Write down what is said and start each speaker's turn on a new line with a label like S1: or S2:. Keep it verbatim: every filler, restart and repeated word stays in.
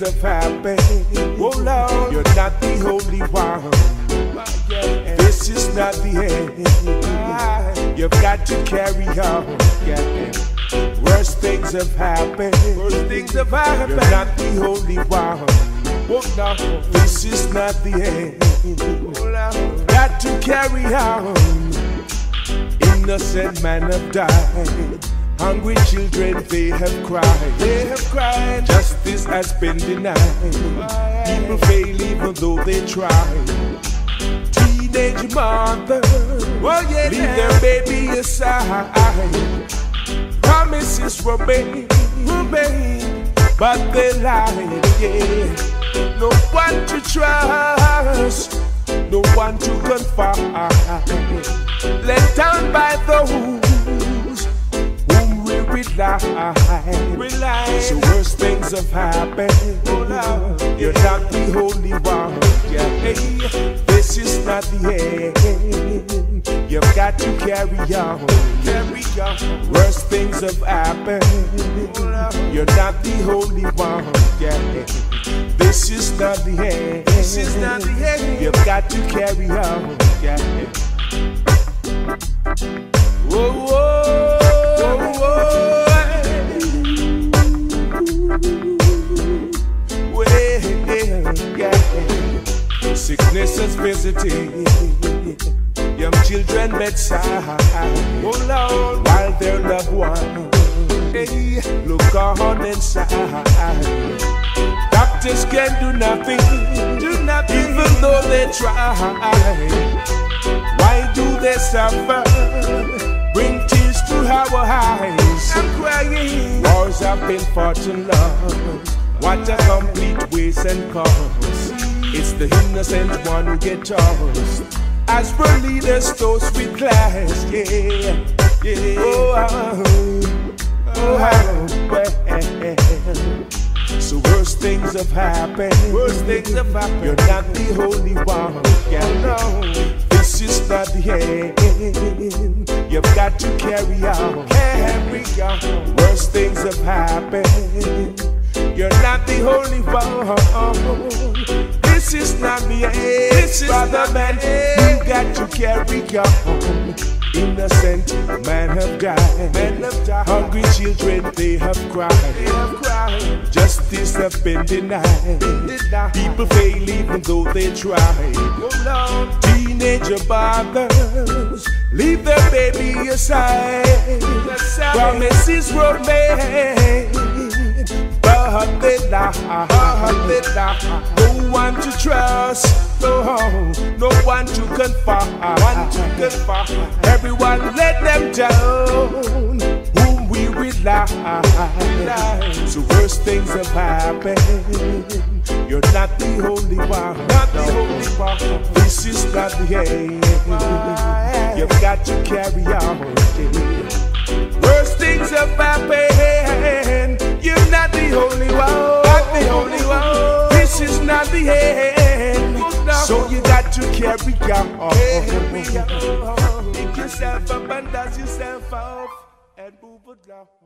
S1: have happened. Oh Lord, you're not the only one. This is not the end. You've got to carry on. Worst things have happened. Worst things have happened. You're not the only one. Oh no, this is not the end. Got to carry on. Innocent men have died. Hungry children, they have cried. They have cried. Justice has been denied. People fail even though they try. Teenage mothers, oh, yeah, leave their baby aside. Promises were made, were made, but they lied. Yeah. No one to trust, no one to confide. Let down by those whom we rely. rely. So worse things have happened. Oh, no. You're not the only one. Yeah. Hey, this is not the end. You've got to carry on. Carry on. Worse things have happened. Oh, no. You're not the only one. Yeah. This is not the end. This is not the end. You've got to carry on. Yeah. Whoa, whoa, whoa, whoa. Well, yeah. Sickness has visited young children bedside. Oh Lord, while their loved one, hey, look on inside. Doctors can do nothing, do nothing, even though they try. Why do they suffer? Bring tears to our eyes. I'm crying. Wars have been fought and lost. What a complete waste and cause. It's the innocent one who get tossed. As per leaders toast with class. Yeah, yeah. Oh, oh, oh, oh, well. So worse things have happened. Worse things have happened. You're not the only one. Yeah, no. This is not the end. You've got to carry on. Carry on. Worse things have happened. You're not the only one. This is not the end. This is Brother man, you got to carry on. Innocent men have died. Men have died. Hungry children, they have cried. They have cried. Justice have been denied. Been denied. People fail even though they try. Oh, teenager fathers leave their baby aside. aside. Promises were made, but they lie. But they lie. No one to trust. No, no one to confide. One to confide. Everyone let them down, whom we rely. So worse things have happened. You're not the only one. Not the only one. This is not the end. You've got to carry on. Worse things have happened. You're not the only one. Not the only one. This is not the end. So you got to carry on. Pick yourself up and dust yourself off and move along.